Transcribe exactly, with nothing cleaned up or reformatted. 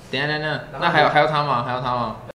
等一下等一下，那还有还有他吗？还有他吗？